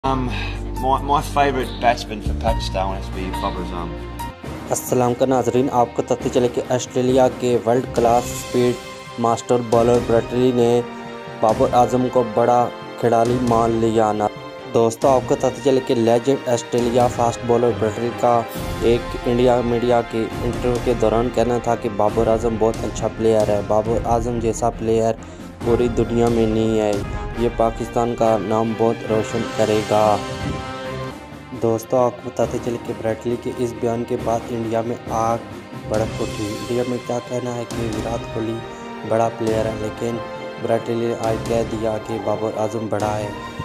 My favourite batsman for Pakistan has to be Babar Azam. अस्सलाम का नाजरीन, आपको बताते चले कि ऑस्ट्रेलिया के world class speed master bowler Brett Lee ने बाबर आजम को बड़ा खिलाड़ी मान लिया ना। दोस्तों, आपको बताते चले कि legend Australia fast bowler Brett Lee का एक इंडिया मीडिया के इंटरव्यू के दौरान कहना था कि बाबर आजम बहुत अच्छा प्लेयर है। बाबर आजम जैसा प्लेयर पूरी दुनिया में नहीं है, ये पाकिस्तान का नाम बहुत रोशन करेगा। दोस्तों, आपको बताते चले कि ब्रैटली के इस बयान के बाद इंडिया में आग भड़क उठी। इंडिया में क्या कहना है कि विराट कोहली बड़ा प्लेयर है, लेकिन ब्रैटली ने आज कह दिया कि बाबर आजम बड़ा है।